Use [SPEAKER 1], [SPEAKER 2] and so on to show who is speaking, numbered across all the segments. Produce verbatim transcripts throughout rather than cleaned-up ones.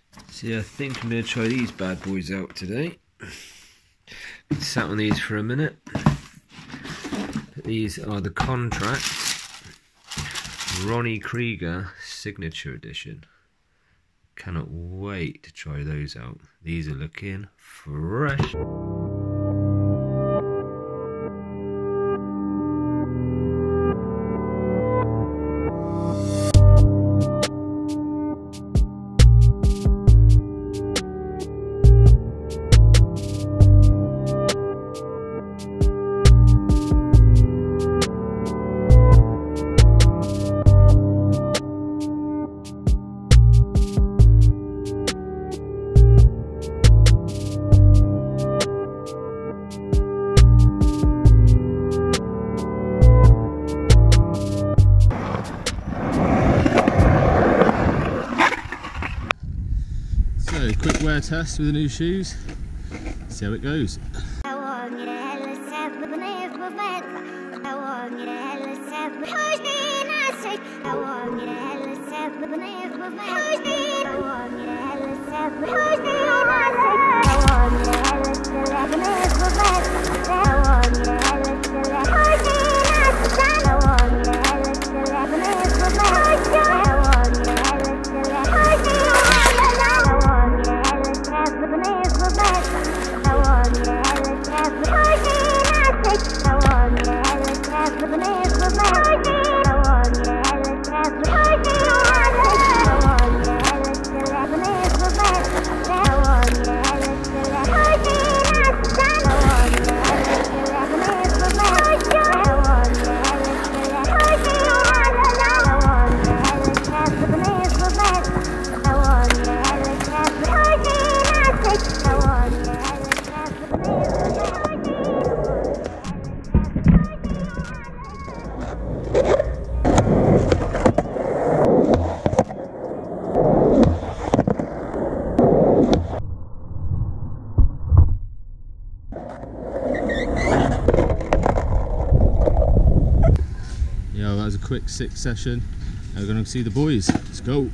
[SPEAKER 1] So yeah, I think I'm going to try these bad boys out today. Been sat on these for a minute. These are the Contract Ronnie Creager Signature Edition. Cannot wait to try those out. These are looking fresh.
[SPEAKER 2] So, quick wear test with the new shoes, see how it goes. Yeah, that was a quick six session. Now we're going to see the boys. Let's go.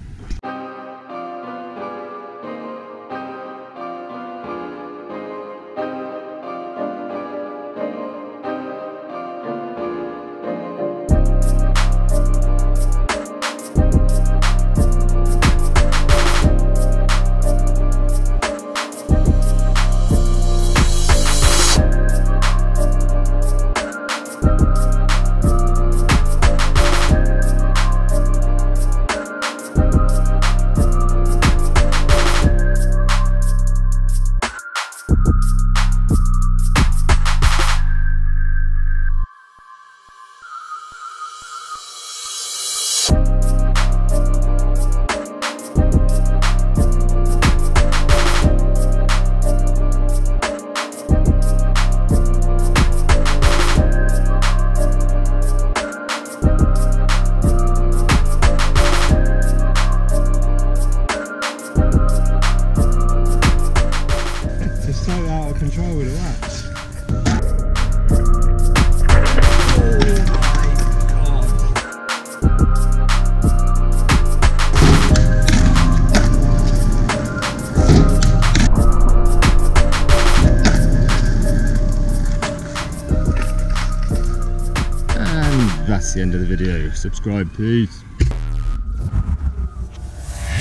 [SPEAKER 3] So out of control with the wax. And that's the end of the video. Subscribe, please.